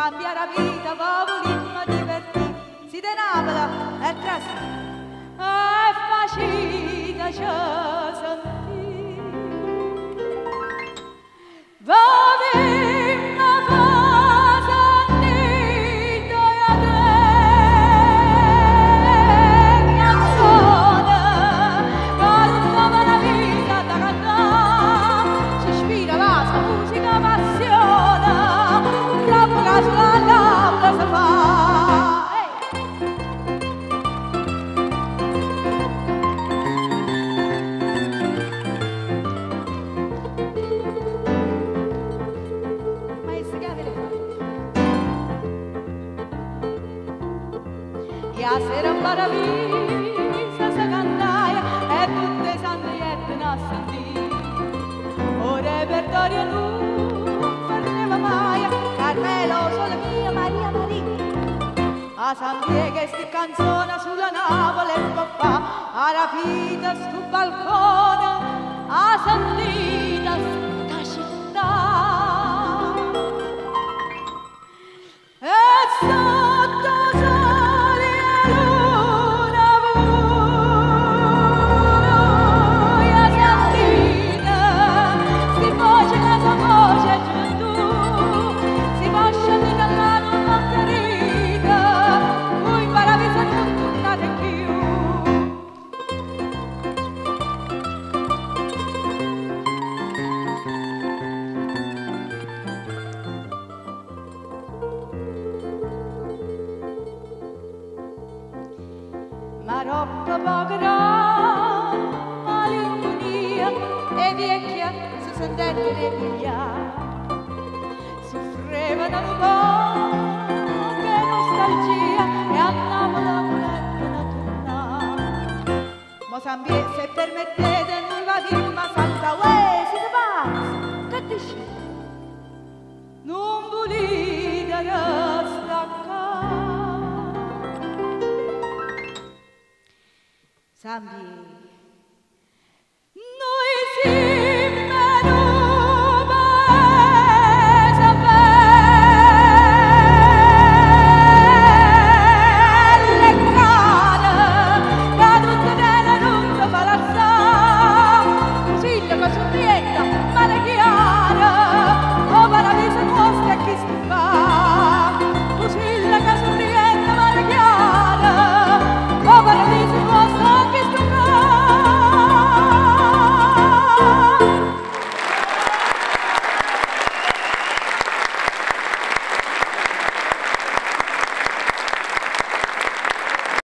cambiare la vita, vogliamo divertire, si denavola e trasì, è facile ci sentire. Vovimmo fa sentito la canzone, con un nuovo la vita da cantare, ci ispira la sua musica passione, troppo che sulla labbra si fa. La sera paravisa si cantaia e tutte le santiette non sentì. O repertorio non fermava mai, Carmelo, sole mia, Maria Maria. A San Diego sti canzone sulla nave e può fa, a rapita sul balcone, a sentita sta città. E sotto ma troppo poco malinconia e vecchia si sentette le pigliare, soffrevano un po' che nostalgia e andavano a volendo tornare. Ma San Pietro, se permettete, non va dire ma santa uè, siete pazzi, che dici? Non volete staccare. San Pietro,